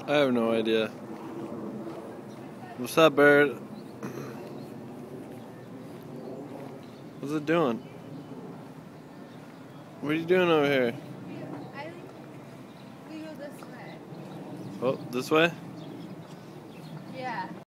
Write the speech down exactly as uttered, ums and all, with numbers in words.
I have no idea. What's up, bird? What's it doing? What are you doing over here? I think we go this way. Oh, this way?